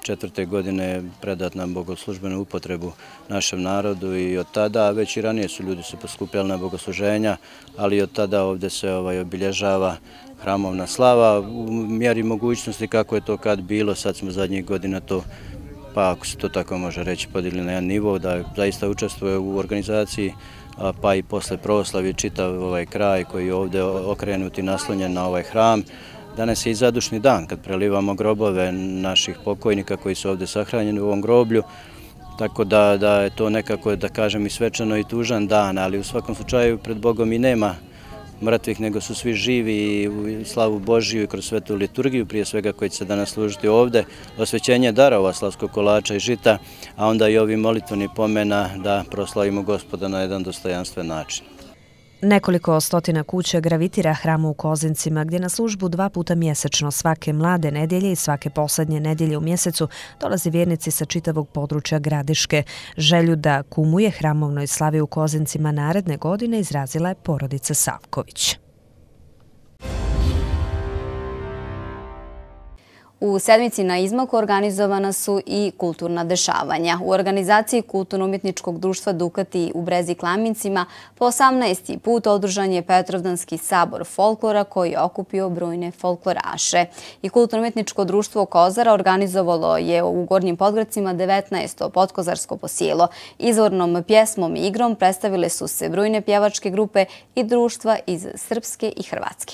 četvrte godine predat na bogoslužbenu upotrebu našem narodu i od tada, već i ranije su ljudi se poskupljali na bogosluženja, ali od tada ovdje se obilježava hramovna slava u mjeri mogućnosti kako je to kad bilo. Sad smo zadnjih godina to, pa ako se to tako može reći, podigli na jedan nivo da zaista učestvuje u organizaciji, pa i posle proslavi čitav ovaj kraj koji je ovdje okrenut i naslonjen na ovaj hram. Danas je i zadušni dan kad prelivamo grobove naših pokojnika koji su ovdje sahranjeni u ovom groblju, tako da, da je to nekako, da kažem, i svečano i tužan dan, ali u svakom slučaju pred Bogom i nema mrtvih, nego su svi živi i u slavu Božiju i kroz svetu liturgiju, prije svega koji će se danas služiti ovdje, osvećenje darova slavskog kolača i žita, a onda i ovi molitveni pomena da proslavimo Gospoda na jedan dostojanstven način. Nekoliko stotina kuća gravitira hramu u Kozincima, gdje na službu dva puta mjesečno svake mlade nedjelje i svake posljednje nedjelje u mjesecu dolazi vjernici sa čitavog područja Gradiške. Želju da kumuje hramovnoj slavi u Kozincima naredne godine izrazila je porodica Savković. U sedmici na Izmaku organizovana su i kulturna dešavanja. U organizaciji Kulturno-umjetničkog društva Dukati u Brezi Klamincima po osamnaesti put održan je Petrovdanski sabor folklora koji je okupio brojne folkloraše. I Kulturno-umjetničko društvo Kozara organizovalo je u Gornjim Podgradcima devetnaesto podkozarsko posjelo. Izvornom pjesmom i igrom predstavile su se brojne pjevačke grupe i društva iz Srpske i Hrvatske.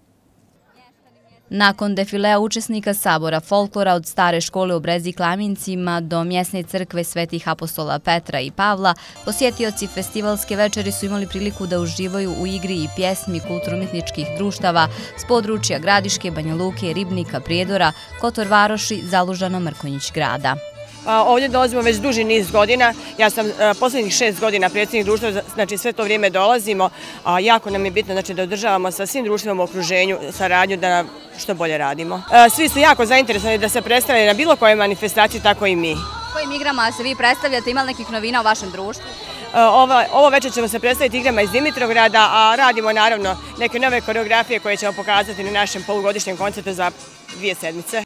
Nakon defilea učesnika sabora folklora od stare škole u Brezi Klamincima do mjesne crkve Svetih apostola Petra i Pavla, posjetioci festivalske večeri su imali priliku da uživaju u igri i pjesmi kulturno-umjetničkih društava s područja Gradiške, Banja Luke, Ribnika, Prijedora, Kotor Varoši, Zalužana, Mrkonjić grada. Ovdje dolazimo već duži niz godina. Ja sam posljednjih šest godina predsjednik društva, znači sve to vrijeme dolazimo. Jako nam je bitno znači, da održavamo sa svim društvima u okruženju saradnju da što bolje radimo. Svi su jako zainteresovani da se predstavljaju na bilo kojoj manifestaciji, tako i mi. Kojim igrama se vi predstavljate? Ima li nekih novina u vašem društvu? Ovo večer ćemo se predstaviti igrama iz Dimitrograda, a radimo naravno neke nove koreografije koje ćemo pokazati na našem polugodišnjem koncertu za dvije sedmice.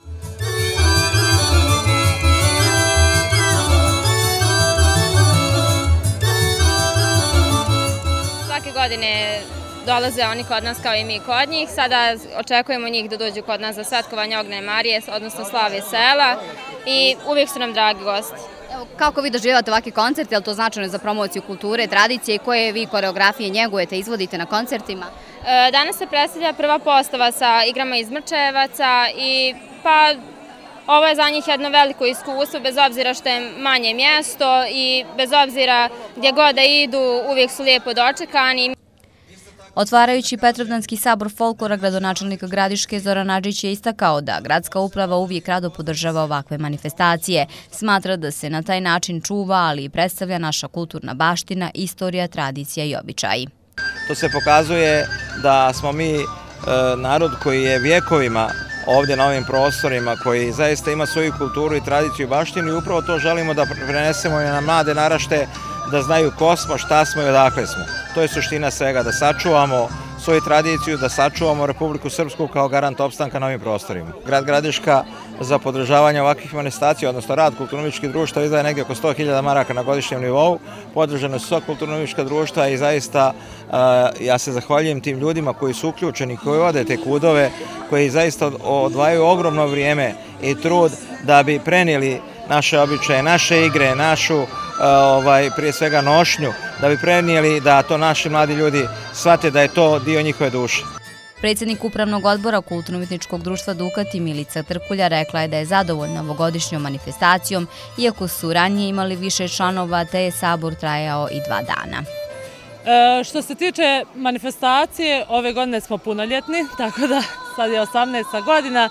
Godine dolaze oni kod nas kao i mi kod njih. Sada očekujemo njih da dođu kod nas za svetkovanje Ognjene Marije, odnosno slave sela i uvijek su nam dragi gosti. Kako vi doživljavate ovakvi koncerti? Je li to značajno za promociju kulture, tradicije? Koje vi koreografije njegujete, izvodite na koncertima? Danas se predstavlja prva postava sa igrama iz Mrčevaca i pa ovo je za njih jedno veliko iskustvo, bez obzira što je manje mjesto i bez obzira gdje god da idu, uvijek su lijepo dočekani. Otvarajući Petrovdanski sabor folklora, gradonačelnik Gradiške Zoran Adžić je istakao da gradska uprava uvijek rado podržava ovakve manifestacije. Smatra da se na taj način čuva, ali i predstavlja naša kulturna baština, istorija, tradicija i običaji. To se pokazuje da smo mi narod koji je vjekovima ovdje na ovim prostorima, koji zaista ima svoju kulturu i tradiciju i baštinu i upravo to želimo da prenesemo i na mlade naraštaje, da znaju ko smo, šta smo i odakle smo. To je suština svega, da sačuvamo svoju tradiciju, da sačuvamo Republiku Srpsku kao garant opstanka na ovim prostorima. Grad Gradiška za podržavanje ovakvih manifestacija, odnosno rad kulturno-umjetničkih društva, izdaje negdje oko sto hiljada maraka na godišnjem nivou. Podržane su sva kulturno-umjetnička društva i zaista ja se zahvaljujem tim ljudima koji su uključeni, koji vode te kudove, koji zaista odvajaju ogromno vrijeme i trud da bi prenijeli naše običaje, naše igre, našu prije svega nošnju, da bi prenijeli da to naši mladi ljudi shvate da je to dio njihove duše. Predsjednik Upravnog odbora Kulturno-umjetničkog društva Dukati Milica Trkulja rekla je da je zadovoljna ovogodišnjom manifestacijom, iako su ranije imali više članova, te je sabor trajao i dva dana. Što se tiče manifestacije, ove godine smo punoljetni, tako da sad je osamnaesta godina.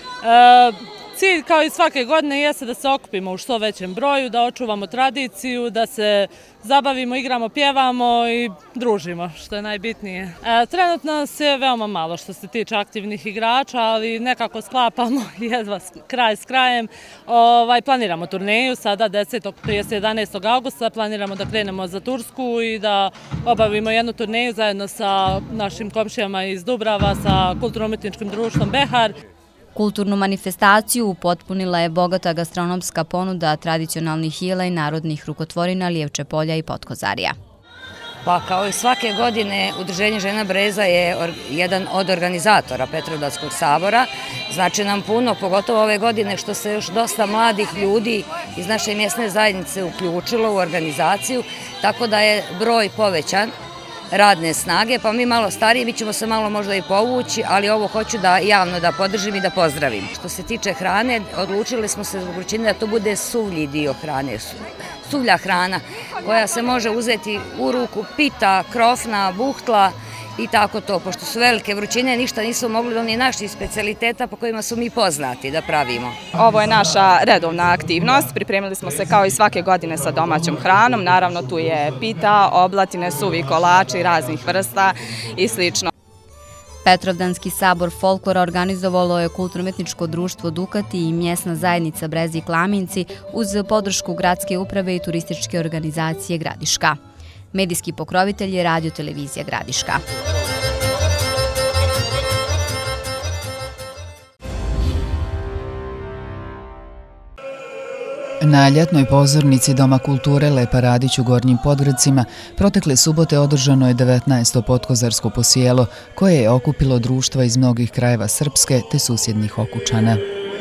Cilj kao i svake godine jeste da se okupimo u što većem broju, da očuvamo tradiciju, da se zabavimo, igramo, pjevamo i družimo, što je najbitnije. Trenutno nas je veoma malo što se tiče aktivnih igrača, ali nekako sklapamo jedva kraj s krajem. Planiramo turneju sada desetog do jedanaestog augusta, planiramo da krenemo za Tursku i da obavimo jednu turneju zajedno sa našim komšijama iz Dubrava, sa Kulturno-umjetničkim društvom Behar. Kulturnu manifestaciju upotpunila je bogata gastronomska ponuda tradicionalnih jela i narodnih rukotvorina Lijevče polja i Potkozarja. Pa kao i svake godine Udruženje žena Breza je jedan od organizatora Petrovdanskog sabora. Znači nam puno, pogotovo ove godine što se još dosta mladih ljudi iz naše mjesne zajednice uključilo u organizaciju, tako da je broj povećan radne snage, pa mi malo stariji, mi ćemo se malo možda i povući, ali ovo hoću da javno da podržim i da pozdravim. Što se tiče hrane, odlučili smo se zbog vrućine da to bude suvlji dio hrane, suvlja hrana koja se može uzeti u ruku, pita, krofna, buhtla i tako to. Pošto su velike vrućine, ništa nisu mogli da oni naši specijaliteta po kojima su mi poznati da pravimo. Ovo je naša redovna aktivnost. Pripremili smo se kao i svake godine sa domaćom hranom. Naravno tu je pita, oblatine, suvi kolači raznih vrsta i slično. Petrovdanski sabor folklora organizovalo je kulturno-umetničko društvo Dukati i mjesna zajednica Brezi i Klaminci uz podršku gradske uprave i turističke organizacije Gradiška. Medijski pokrovitelj je Radio televizija Gradiška. Na ljetnoj pozornici Doma kulture Lepa Radić u Gornjim Podgradcima protekle subote održano je devetnaesto potkozarsko posjelo koje je okupilo društva iz mnogih krajeva Srpske te susjednih Okučana.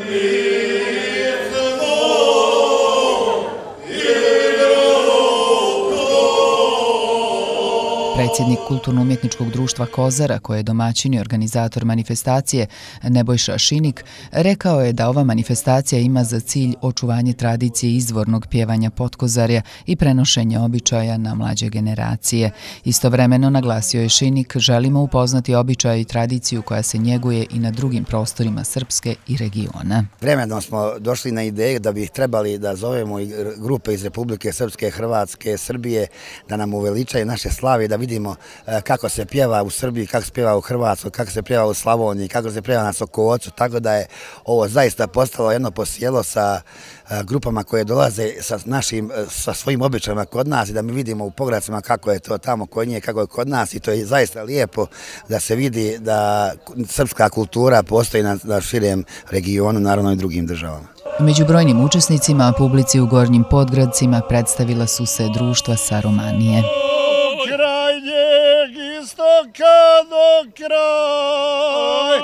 Predsjednik Kulturno-umjetničkog društva Kozara, koji je domaćin i organizator manifestacije, Nebojša Šinik, rekao je da ova manifestacija ima za cilj očuvanje tradicije izvornog pjevanja potkozarja i prenošenje običaja na mlađe generacije. Istovremeno, naglasio je Šinik, želimo upoznati običaj i tradiciju koja se njeguje i na drugim prostorima Srpske i regiona. Vremenom smo došli na ideju da bi trebali da zovemo i grupe iz Republike Srpske, Hrvatske, Srbije, da nam uveličaju naše slave, da vidimo kako se pjeva u Srbiji, kako se pjeva u Hrvatskoj, kako se pjeva u Slavoniji, kako se pjeva na Sokovocu, tako da je ovo zaista postalo jedno posjelo sa grupama koje dolaze sa našim, sa svojim običajima kod nas i da mi vidimo u Pogradcima kako je to tamo kod nje, kako je kod nas i to je zaista lijepo da se vidi da srpska kultura postoji na širem regionu, naravno i drugim državama. Među brojnim učesnicima, publici u Gornjim Podgradcima predstavila su se društva sa Romanije. Krajnjeg istoka do kraja.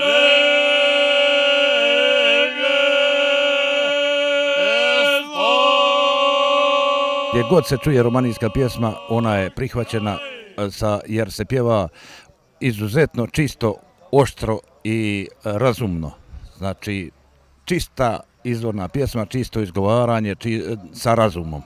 Gdje god se čuje romanijska pjesma, ona je prihvaćena jer se pjeva izuzetno čisto, oštro i razumno. Znači, čista izvorna pjesma, čisto izgovaranje sa razumom.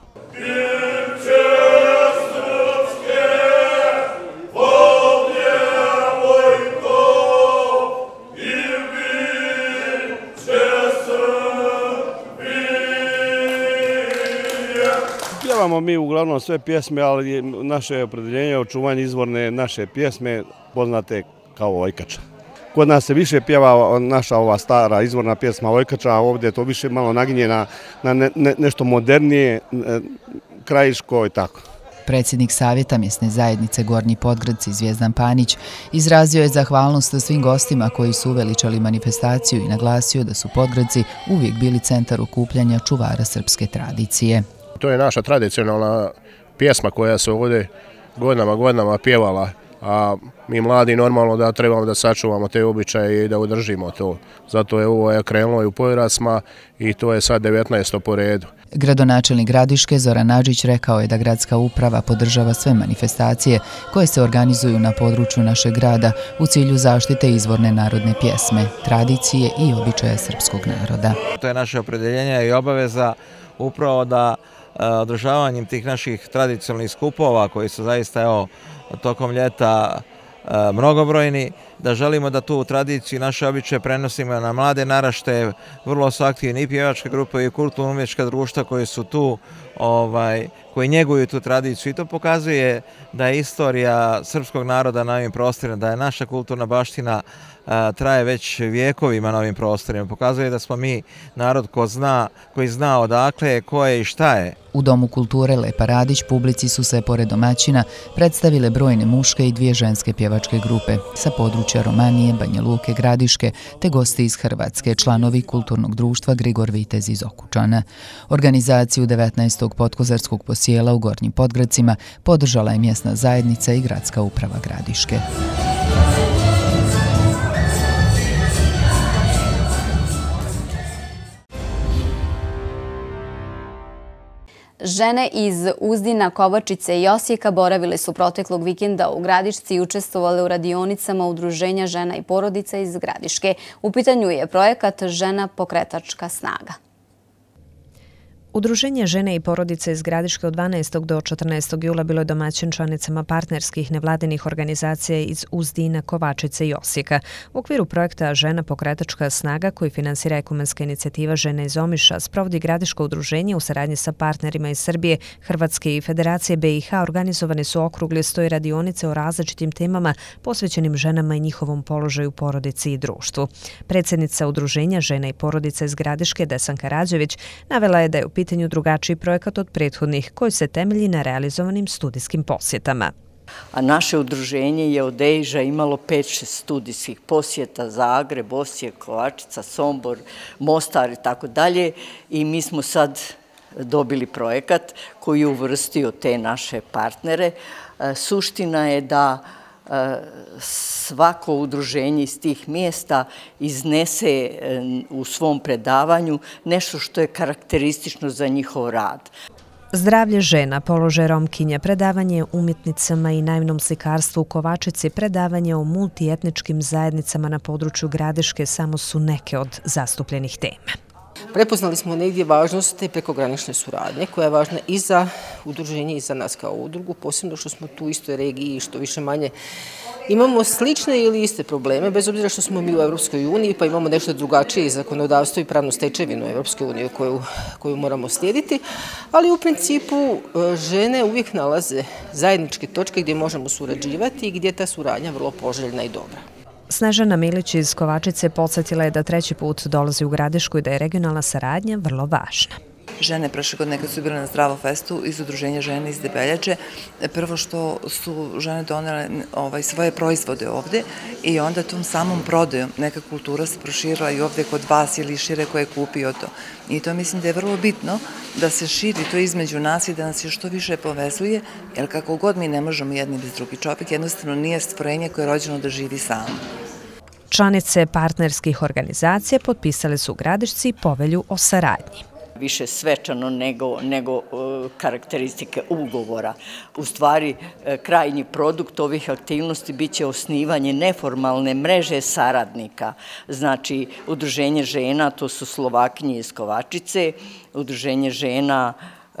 Pjevamo mi uglavnom sve pjesme, ali naše opredeljenje je očuvanje izvorne naše pjesme, poznate kao Ojkača. Kod nas se više pjeva naša ova stara izvorna pjesma Ojkača, a ovdje je to više malo naginje na, na ne, ne, nešto modernije, krajiško i tako. Predsjednik Savjeta mjesne zajednice Gornji Podgradci Zvijezdan Panić izrazio je zahvalnost svim gostima koji su uveličali manifestaciju i naglasio da su Podgradci uvijek bili centar okupljanja čuvara srpske tradicije. To je naša tradicionalna pjesma koja se ovdje godinama, godinama pjevala, a mi mladi normalno da trebamo da sačuvamo te običaje i da održimo to. Zato je ovo krenulo i u Podgradcima i to je sad devetnaesto po redu. Gradonačelnik Gradiške Zoran Nadžić rekao je da gradska uprava podržava sve manifestacije koje se organizuju na području našeg grada u cilju zaštite izvorne narodne pjesme, tradicije i običaja srpskog naroda. To je naše opredeljenje i obaveza upravo da održavanjem tih naših tradicionalnih skupova koji su zaista evo, tokom ljeta mnogobrojni, da želimo da tu tradiciju i naše običaje prenosimo na mlade naraštaje, vrlo su aktivni i pjevačke grupe i kulturno-umjetnička društva koji su tu, ovaj, koji njeguju tu tradiciju i to pokazuje da je istorija srpskog naroda na ovim prostorima, da je naša kulturna baština traje već vijekovima na ovim prostorima. Pokazuje da smo mi narod ko zna, koji zna odakle, ko je i šta je. U Domu kulture Lepa Radić publici su se, pored domaćina, predstavile brojne muške i dvije ženske pjevačke grupe sa područja Romanije, Banja Luke, Gradiške te gosti iz Hrvatske, članovi kulturnog društva Grigor Vitez iz Okučana. Organizaciju devetnaestog potkozarskog posjela u Gornjim Podgradcima podržala je mjesna zajednica i gradska uprava Gradiške. Žene iz Uzdina, Kovačice i Osijeka boravile su proteklog vikenda u Gradišci i učestvovale u radionicama Udruženja žena i porodica iz Gradiške. U pitanju je projekat Žena pokretačka snaga. Udruženje žene i porodice iz Gradiške od dvanaestog do četrnaestog jula bilo je domaćin članicama partnerskih nevladinih organizacija iz Uzdina, Kovačice i Osijeka. U okviru projekta Žena pokretačka snaga, koji finansira ekumenska inicijativa Žene iz Omiša, sprovodi Gradiško udruženje u saradnji sa partnerima iz Srbije, Hrvatske i Federacije B i H organizovane su okrugli sto radionice o različitim temama posvećenim ženama i njihovom položaju u porodici i društvu. Predsjednica Udruženja žena i porodica iz Gradiške, Desanka Rađević, navela je da je u pitanju drugačiji projekat od prethodnih koji se temelji na realizovanim studijskim posjetama. A naše udruženje je od Ejža imalo pet šest studijskih posjeta, Zagreb, Osijek, Kovačica, Sombor, Mostar i tako dalje. I mi smo sad dobili projekat koji je uvrstio te naše partnere. Suština je da svako udruženje iz tih mjesta iznese u svom predavanju nešto što je karakteristično za njihov rad. Zdravlje žena, položaj Romkinja, predavanje umjetnicama i naivnom slikarstvu u Kovačici, predavanje o multietničkim zajednicama na području Gradiške samo su neke od zastupljenih tema. Prepoznali smo negdje važnost te prekogranične suradnje koja je važna i za udruženje i za nas kao udrugu, posebno što smo tu u istoj regiji i što više manje imamo slične ili iste probleme, bez obzira što smo mi u Evropskoj uniji pa imamo nešto drugačije zakonodavstvo i pravnu stečevinu Evropske unije koju, koju moramo slijediti, ali u principu žene uvijek nalaze zajedničke točke gdje možemo surađivati i gdje je ta suradnja vrlo poželjna i dobra. Snežana Milić iz Kovačice podsjetila je da treći put dolazi u Gradišku i da je regionalna saradnja vrlo važna. Žene prošle godine kad su bile na Zdravo festu iz udruženja žene iz Debeljače, prvo što su žene donele ovaj, svoje proizvode ovde i onda tom samom prodajom neka kultura se proširila i ovde kod vas ili šire koje je kupio to. I to mislim da je vrlo bitno da se širi to između nas i da nas još što više povezuje, jer kako god mi ne možemo jedni bez drugi. Čovjek jednostavno nije stvorenje koje je rođeno da živi samo. Članice partnerskih organizacija potpisale su u Gradišci povelju o saradnji. Više svečano nego, nego karakteristike ugovora. U stvari, krajnji produkt ovih aktivnosti biće osnivanje neformalne mreže saradnika. Znači, udruženje žena, to su Slovakinje iz Kovačice, udruženje žena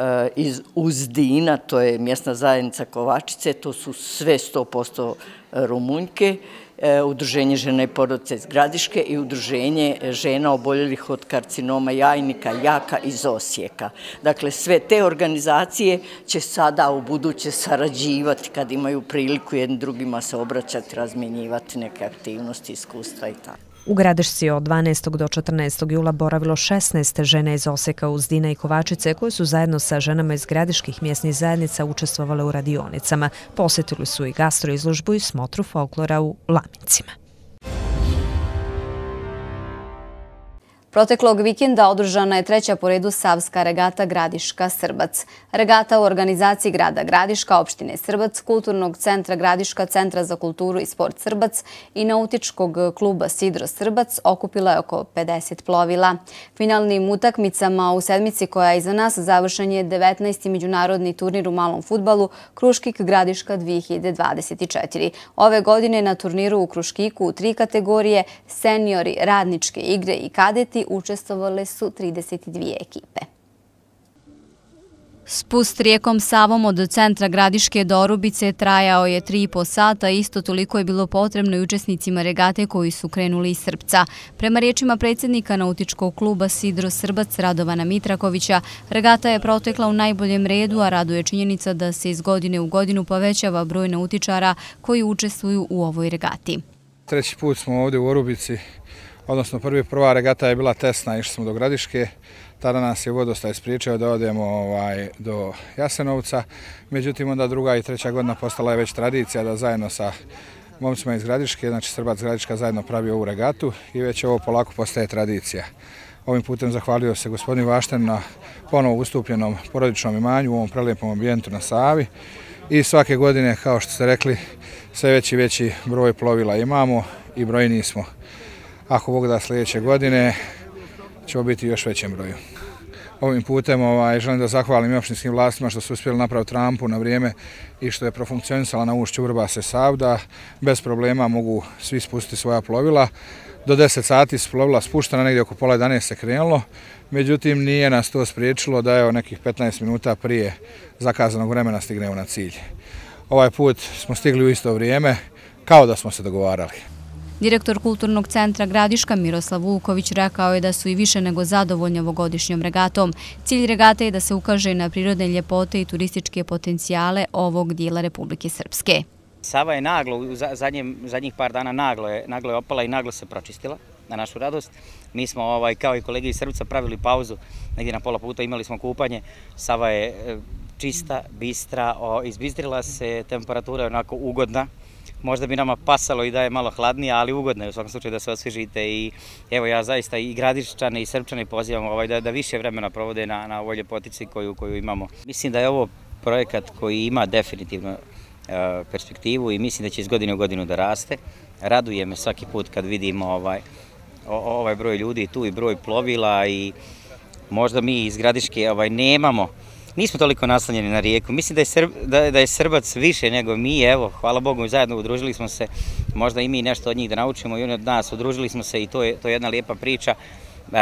iz Uzdina, to je mjesna zajednica Kovačice, to su sve sto posto Rumunjke, udruženje žena i porodice iz Gradiške i udruženje žena oboljelih od karcinoma jajnika Jaka iz Osijeka. Dakle, sve te organizacije će sada u buduće sarađivati kad imaju priliku jednim drugima se obraćati, razmjenjivati neke aktivnosti, iskustva i tako. U Gradišci od dvanaestog do četrnaestog jula boravilo šesnaest žena iz Osijeka, Uzdina i Kovačice koje su zajedno sa ženama iz gradiških mjesnih zajednica učestvovale u radionicama. Posjetili su i gastroizložbu i smotru folklora u Lamincima. Proteklog vikenda održana je treća po redu savska regata Gradiška-Srbac. Regata u organizaciji grada Gradiška, opštine Srbac, Kulturnog centra Gradiška, Centra za kulturu i sport Srbac i nautičkog kluba Sidro Srbac okupila je oko pedeset plovila. Finalnim utakmicama u sedmici koja je iza nas završen je devetnaesti međunarodni turnir u malom fudbalu Kruškik Gradiška dvije hiljade dvadeset četiri. Ove godine na turniru u Kruškiku u tri kategorije, seniori, radničke igre i kadeti, učestvovale su trideset dvije ekipe. Spust rijekom Savom od centra Gradiške do Orubice trajao je tri i po sata, isto toliko je bilo potrebno i učesnicima regate koji su krenuli iz Srpca. Prema riječima predsjednika nautičkog kluba Sidro Srbac Radovana Mitrakovića, regata je protekla u najboljem redu, a raduje činjenica da se iz godine u godinu povećava broj nautičara koji učestvuju u ovoj regati. Treći put smo ovdje u Orubici, odnosno prvi prva regata je bila testna, išli smo do Gradiške, tada nas je vodostaj spriječio da odemo ovaj, do Jasenovca, međutim onda druga i treća godina postala je već tradicija da zajedno sa momcima iz Gradiške, znači Srbac Gradiška zajedno pravi ovu regatu i već ovo polako postaje tradicija. Ovim putem zahvalio se gospodin Vašten na ponovo ustupljenom porodičnom imanju u ovom prelijepom ambijentu na Savi i svake godine, kao što ste rekli, sve veći i veći broj plovila imamo i brojni smo. Ako Bog da, sljedeće godine ćemo biti još većem broju. Ovim putem ovaj, želim da zahvalim i opštinskim vlastima što su uspjeli napraviti rampu na vrijeme i što je profunkcionisala na ušću Vrbasa Sav, da bez problema mogu svi spustiti svoja plovila. Do deset sati su plovila spuštena, negdje oko pola jedanaest se krenulo, međutim nije nas to spriječilo da je nekih petnaest minuta prije zakazanog vremena stignemo na cilj. Ovaj put smo stigli u isto vrijeme, kao da smo se dogovarali. Direktor Kulturnog centra Gradiška Miroslav Vuković rekao je da su i više nego zadovoljni ovogodišnjom regatom. Cilj regate je da se ukaže na prirodne ljepote i turističke potencijale ovog dijela Republike Srpske. Sava je naglo, u zadnjih par dana naglo je, naglo je opala i naglo se pročistila, na našu radost. Mi smo, ovaj, kao i kolege iz Srbca, pravili pauzu, negdje na pola puta imali smo kupanje. Sava je čista, bistra, izbistrila se, temperatura je onako ugodna. Možda bi nama pasalo i da je malo hladnija, ali ugodno je u svakom slučaju da se osvježite i evo ja zaista i Gradiščane i Srpčane pozivam ovaj, da, da više vremena provode na, na ovoj ljepotici koju, koju imamo. Mislim da je ovo projekat koji ima definitivno uh, perspektivu i mislim da će iz godine u godinu da raste. Raduje me svaki put kad vidimo ovaj, ovaj broj ljudi tu i broj plovila i možda mi iz Gradiške ovaj, nemamo. Nismo toliko naslanjeni na rijeku. Mislim da je, Srb, da, da je Srbac više nego mi. Evo, hvala Bogu, zajedno udružili smo se. Možda i mi nešto od njih da naučimo i oni od nas. Udružili smo se i to je, to je jedna lijepa priča. E,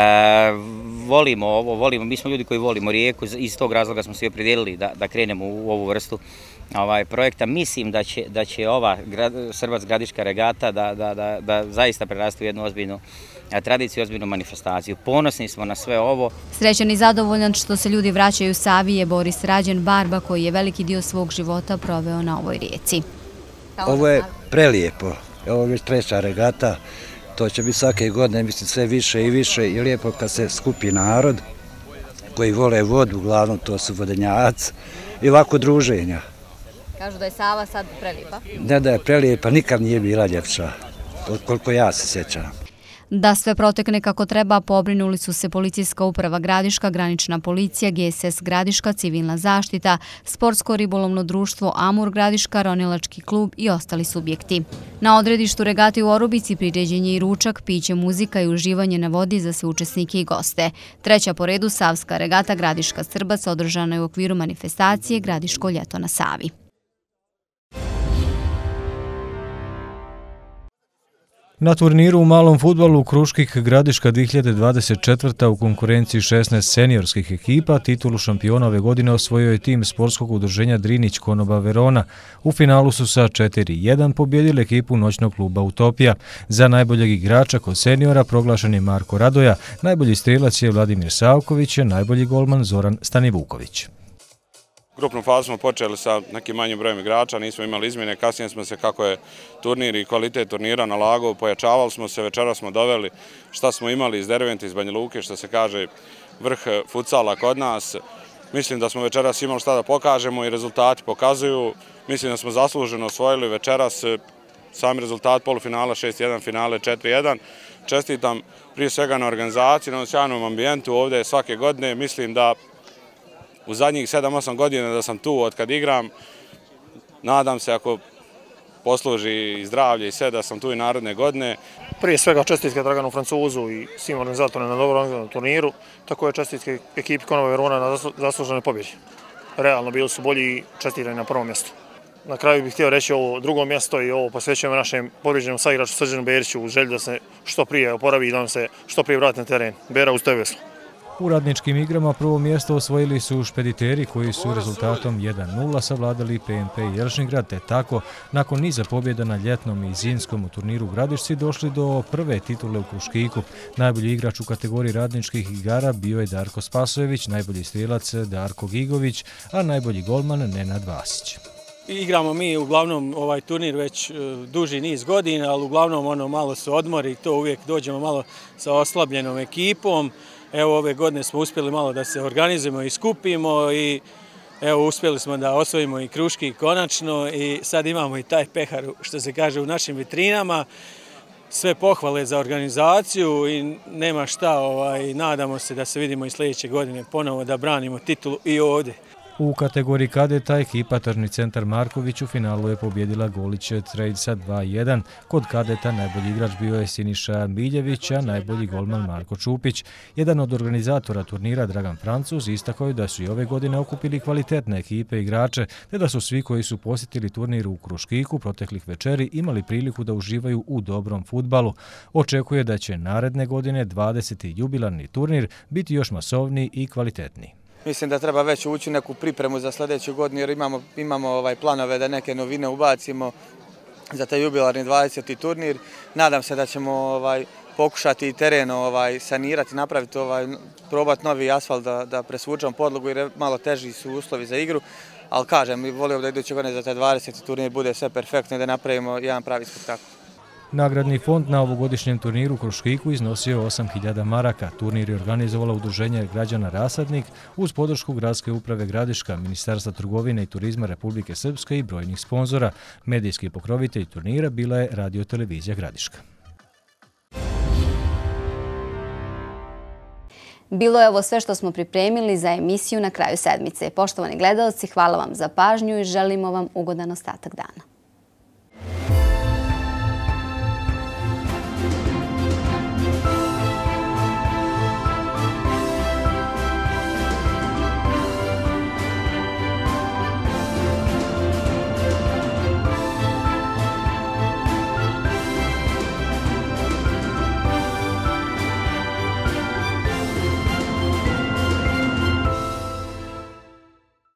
volimo ovo, volimo. Mi smo ljudi koji volimo rijeku. Iz tog razloga smo se opredijelili da, da krenemo u ovu vrstu ovaj, projekta. Mislim da će, da će ova grad, Srbac Gradiška regata da, da, da, da zaista preraste u jednu ozbiljnu tradiciju i ozbiljnu manifestaciju. Ponosni smo na sve ovo. Srećan i zadovoljan što se ljudi vraćaju Savi je Boris Rađen Barba koji je veliki dio svog života proveo na ovoj rijeci. Ovo je prelijepo. Ovo je već treća regata. To će biti svake godine, mislim, sve više i više i lijepo kad se skupi narod koji vole vodu, uglavnom to su vodenjaci i ovako druženja. Kažu da je Sava sad prelijepa. Ne da je prelijepa, nikad nije bila ljepša, koliko ja se sjećam. Da sve protekne kako treba, pobrinuli su se Policijska uprava Gradiška, Granična policija, G S S Gradiška, Civilna zaštita, Sportsko-ribolovno društvo Amur Gradiška, Ronilački klub i ostali subjekti. Na odredištu regate u Orubici priređen je i ručak, piće, muzika i uživanje na vodi za sve učesnike i goste. Treća po redu Savska regata Gradiška Srbac održana je u okviru manifestacije Gradiško ljeto na Savi. Na turniru u malom fudbalu Kruškik Gradiška dvije hiljade dvadeset četvrta u konkurenciji šesnaest seniorskih ekipa titulu šampiona ove godine osvojio je tim sportskog udruženja Drinić Konoba Verona. U finalu su sa četiri jedan pobjedili ekipu noćnog kluba Utopija. Za najboljeg igrača kod seniora proglašen je Marko Radoja, najbolji strelac je Vladimir Savković, najbolji golman Zoran Stanivuković. Grupnu fazu smo počeli sa nekim manjim brojem igrača, nismo imali izmjene, kasnije smo se kako je turnir i kvalitet turnira nalagao, pojačavali smo se, večera smo doveli šta smo imali iz Dervente, iz Banja Luke, što se kaže vrh futsala kod nas. Mislim da smo večeras imali šta da pokažemo i rezultati pokazuju. Mislim da smo zasluženo osvojili večeras sami rezultat polufinala šest jedan, finale četiri jedan. Čestitam prije svega na organizaciji, na sjajnom ambijentu ovdje svake godine. Mislim da u zadnjih sedam osam godina da sam tu od kad igram, nadam se ako posluži i zdravlje i sve da sam tu i narodne godine. Prije svega čestitke Draganu Francuzu i svim organizatorima na dobro organizovanom turniru, tako je čestitke ekipi Konova Verona na zasluženoj pobjedi. Realno bili su bolji i čestitani na prvom mjestu. Na kraju bih htio reći ovo drugo mjesto i ovo posvećujemo našem povrijeđenom saigraču Srđanu Beriću u želji da se što prije oporavi i da nam se što prije vrati na teren. Bera uz tebe veslo. U radničkim igrama prvo mjesto osvojili su špediteri koji su rezultatom jedan nula savladali P M P Jelšingrad, te tako nakon niza pobjeda na ljetnom i zimskom u turniru Gradišci došli do prve titule u Kruškiku. Najbolji igrač u kategoriji radničkih igara bio je Darko Spasojević, najbolji strelac Darko Gigović, a najbolji golman Nenad Vasić. igramo mi uglavnom ovaj turnir već duži niz godina, ali uglavnom ono malo su odmori i to uvijek dođemo malo sa oslabljenom ekipom. Evo ove godine smo uspjeli malo da se organizujemo i skupimo i evo uspjeli smo da osvojimo i kruški konačno i sad imamo i taj pehar što se kaže u našim vitrinama. Sve pohvale za organizaciju i nema šta, ovaj, nadamo se da se vidimo i sljedeće godine ponovo da branimo titulu i ovdje. U kategoriji kadeta ekipa Tržni centar Marković u finalu je pobjedila Goliće Tradesa dva jedan. Kod kadeta najbolji igrač bio je Siniša Miljević, a najbolji golman Marko Čupić. Jedan od organizatora turnira, Dragan Francuz, istakao je da su i ove godine okupili kvalitetne ekipe igrače, te da su svi koji su posjetili turnir u Kruškiku proteklih večeri imali priliku da uživaju u dobrom fudbalu. Očekuje da će naredne godine dvadeseti jubilarni turnir biti još masovniji i kvalitetniji. Mislim da treba već ući u neku pripremu za sljedeću godinu jer imamo, imamo ovaj planove da neke novine ubacimo za taj jubilarni dvadeseti turnir. Nadam se da ćemo ovaj, pokušati i teren ovaj, sanirati, napraviti, ovaj, probati novi asfalt da, da presvučamo podlogu jer malo teži su uslovi za igru. Ali kažem, volio da iduće godine za taj dvadeseti turnir bude sve perfektno i da napravimo jedan pravi spektakl. Nagradni fond na ovogodišnjem turniru u Kruškiku iznosio osam hiljada maraka. Turnir je organizovala Udruženje građana Rasadnik uz podršku Gradske uprave Gradiška, Ministarstva trgovine i turizma Republike Srpske i brojnih sponzora. Medijski pokrovitelj turnira bila je Radio-televizija Gradiška. Bilo je ovo sve što smo pripremili za emisiju Na kraju sedmice. Poštovani gledalci, hvala vam za pažnju i želimo vam ugodan ostatak dana.